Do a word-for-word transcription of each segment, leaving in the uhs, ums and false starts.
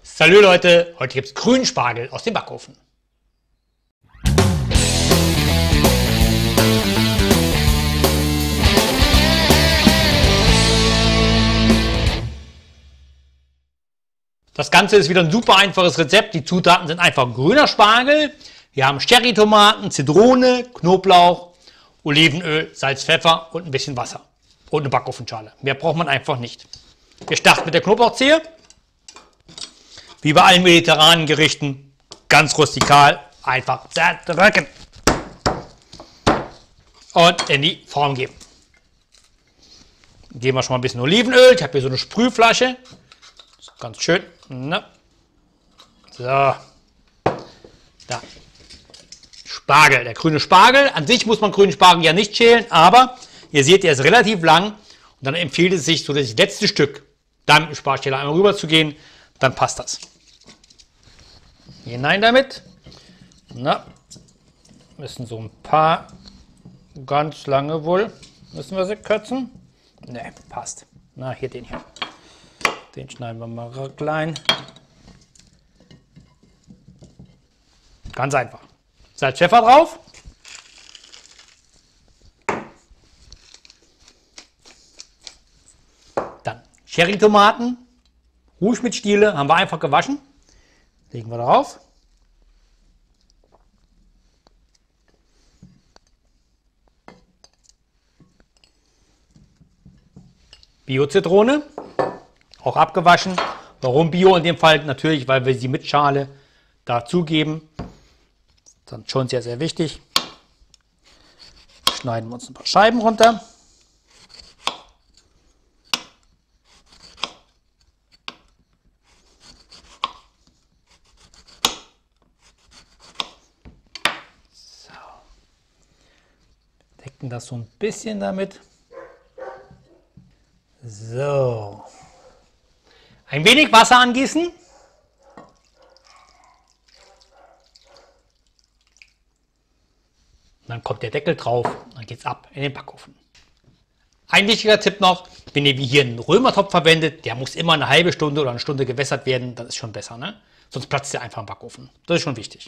Salü Leute, heute gibt es grünen Spargel aus dem Backofen. Das Ganze ist wieder ein super einfaches Rezept. Die Zutaten sind einfach grüner Spargel. Wir haben Cherrytomaten, Zitrone, Knoblauch, Olivenöl, Salz, Pfeffer und ein bisschen Wasser. Und eine Backofenschale. Mehr braucht man einfach nicht. Wir starten mit der Knoblauchzehe. Wie bei allen mediterranen Gerichten, ganz rustikal, einfach zerdrücken. Und in die Form geben. Geben wir schon mal ein bisschen Olivenöl. Ich habe hier so eine Sprühflasche. Ganz schön. Na. So. Da. Spargel, der grüne Spargel. An sich muss man grünen Spargel ja nicht schälen, aber ihr seht, der ist relativ lang. Und dann empfiehlt es sich, so das letzte Stück da mit dem Sparschäler einmal rüber zu gehen. Dann passt das. Hinein damit. Na. Müssen so ein paar ganz lange wohl. Müssen wir sie kürzen? Ne, passt. Na, hier den hier. Den schneiden wir mal klein. Ganz einfach. Salz, Pfeffer drauf. Dann Cherrytomaten. Ruhig mit Stiele. Haben wir einfach gewaschen. Legen wir drauf. Bio-Zitrone. Auch abgewaschen. Warum Bio in dem Fall? Natürlich, weil wir sie mit Schale dazugeben. Dann schon sehr, sehr wichtig. Schneiden wir uns ein paar Scheiben runter. So. Decken das so ein bisschen damit. So. Ein wenig Wasser angießen. Dann kommt der Deckel drauf, dann geht es ab in den Backofen. Ein wichtiger Tipp noch, wenn ihr wie hier einen Römertopf verwendet, der muss immer eine halbe Stunde oder eine Stunde gewässert werden, das ist schon besser, ne? Sonst platzt der einfach im Backofen. Das ist schon wichtig.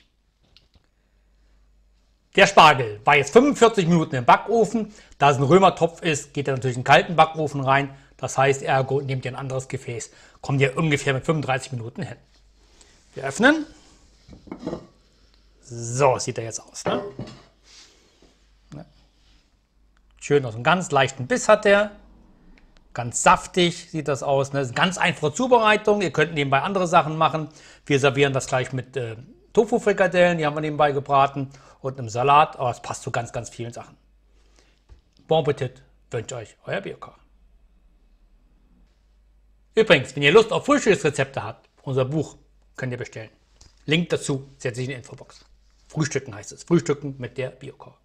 Der Spargel war jetzt fünfundvierzig Minuten im Backofen. Da es ein Römertopf ist, geht er natürlich in den kalten Backofen rein. Das heißt, ergo nehmt ihr ein anderes Gefäß. Kommt ihr ungefähr mit fünfunddreißig Minuten hin. Wir öffnen. So sieht er jetzt aus, ne? Schön aus einem ganz leichten Biss hat der. Ganz saftig sieht das aus. Ne? Das ist eine ganz einfache Zubereitung. Ihr könnt nebenbei andere Sachen machen. Wir servieren das gleich mit äh, Tofu-Frikadellen. Die haben wir nebenbei gebraten. Und einem Salat. Aber es passt zu ganz, ganz vielen Sachen. Bon Appetit wünscht euch euer Biokoch. Übrigens, wenn ihr Lust auf Frühstücksrezepte habt, unser Buch könnt ihr bestellen. Link dazu setze ich in die Infobox. Frühstücken heißt es. Frühstücken mit der Biokoch.